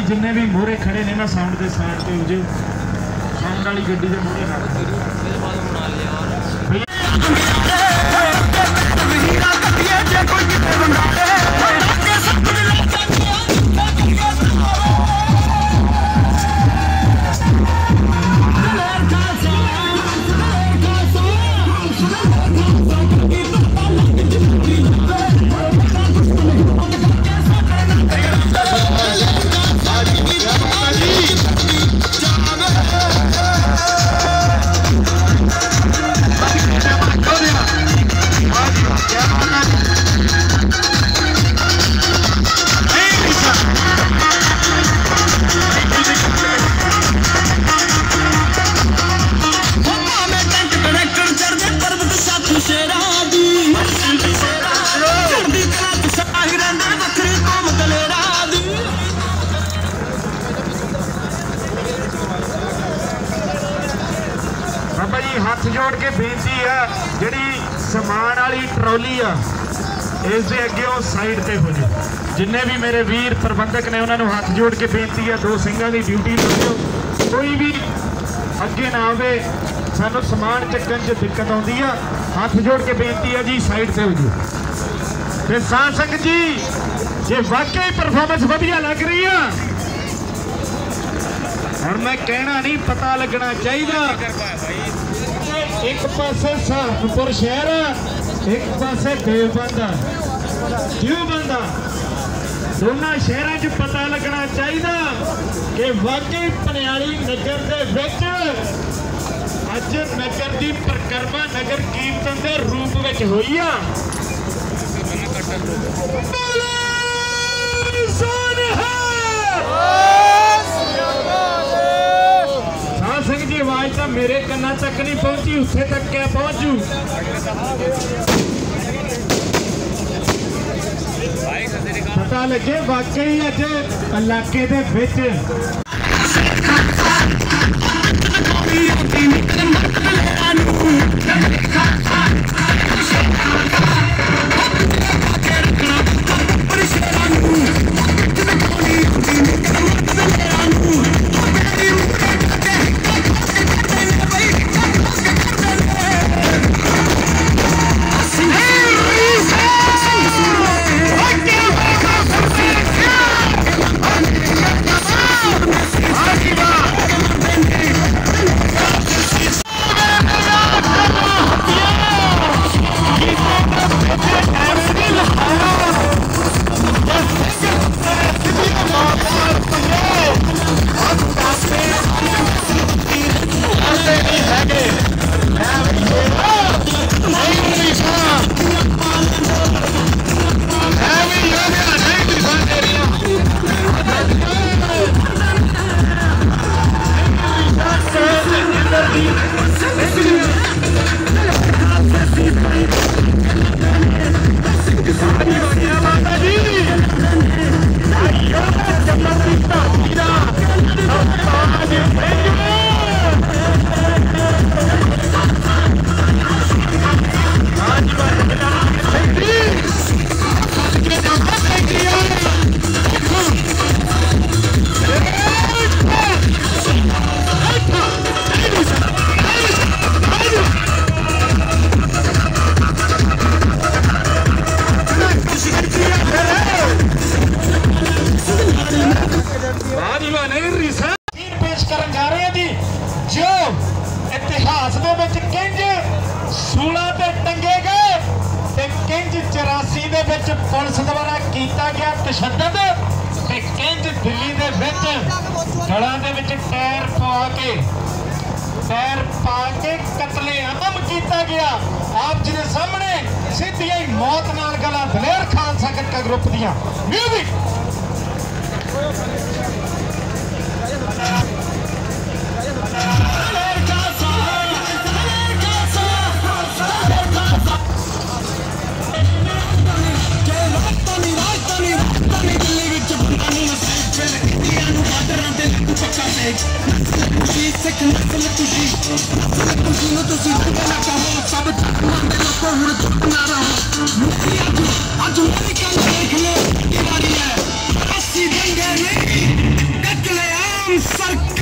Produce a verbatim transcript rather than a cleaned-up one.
जिन्ने भी मोहरे खड़े ने ना साउंड के साइड पे हो जाओ, साउंड वाली गड्डी के मोहरे खड़े हथ जोड़ के बेनती है, जिहड़ी समान वाली ट्रॉली आ इस दे अगे साइड ते हो जाओ। जिन्ने भी मेरे वीर प्रबंधक ने उन्होंने हाथ जोड़ के बेनती है, दो सिंघां की ड्यूटी दो, कोई भी अगे ना आवे, सानू समान चक्कन च दिक्कत आउंदी आ। हाथ जोड़ के बेनती है जी साइड से हो जाओ। ते साध संगत जी जे वाकई परफॉर्मेंस वधिया लग रही है और मैं कहना नहीं, पता लगना चाहिए। एक पासे सहारनपुर शहर, एक पासे देवबंद, देवबंद, दोनों शहरों च पता लगना चाहिए कि वाकई पनियाली नगर दे विच अज नगर की परिक्रमा नगर कीर्तन के रूप में हुई आ। जी आवाज तो मेरे कन्ना तक नहीं पहुंची, उत्थे तक क्या पहुंचू। पता लगे वाकई अज इलाके दे विच पुलिस द्वारा किया गया तशद्दद ते किंज दिल्ली दे विच गलां दे विच टायर पा के टायर पा के कतलेआम किया गया। आप जी दे सामने सीधी ही मौत नाल गला दलेर खालसा गतका ग्रुप दियां म्यूजिक स्ट्राइक